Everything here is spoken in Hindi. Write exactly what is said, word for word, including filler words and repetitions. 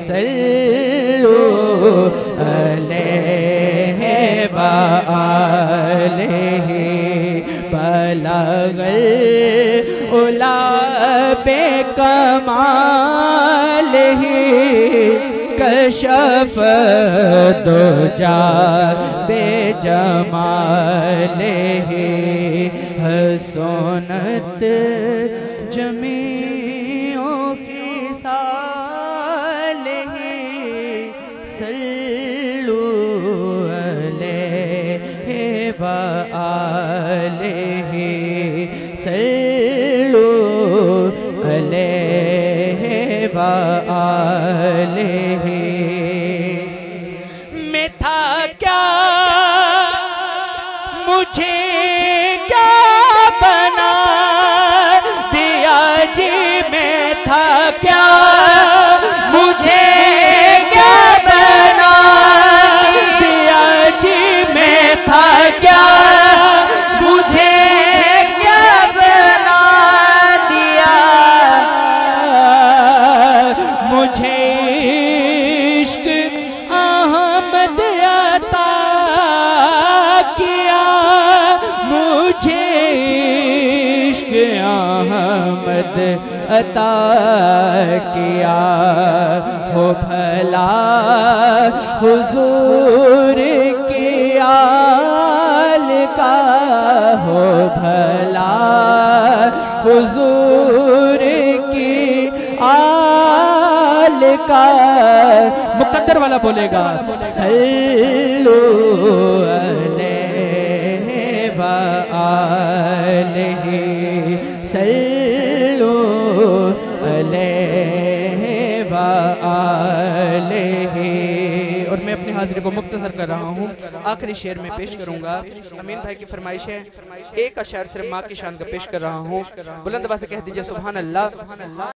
सल्लु अलैहि व आलिहि बलगल उला बे कमालिहि कशफ दुजा बे जमालिहि हसनत जमीओ खिसालिहि सल्लु अलैहि व आलिहि सल्लु अलैहि व आलिहि। मैं था क्या मुझे क्या बना दिया जी, मैं था क्या मुझे क्या बना दिया जी, मैं था क्या मुझे क्या बना दिया, मुझे इश्क अहमद अता किया, मुझे इश्क अहमद अता किया। हो भला हुजूर की आल का, हो भला हुजूर की आल का। मुकद्दर वाला बोलेगा सल्लु अलैहि व आलिहि सल्लु अलैहि व आलिहि। और मैं अपनी हाजिरी को मुख्तसर कर रहा हूँ, आखिरी शेर में पेश करूँगा। अमीन भाई की फरमाइश है, एक अशआर सिर्फ माँ की शान का पेश कर रहा हूँ। बुलंद आवाज़ से कह दीजिए सुभान अल्लाह।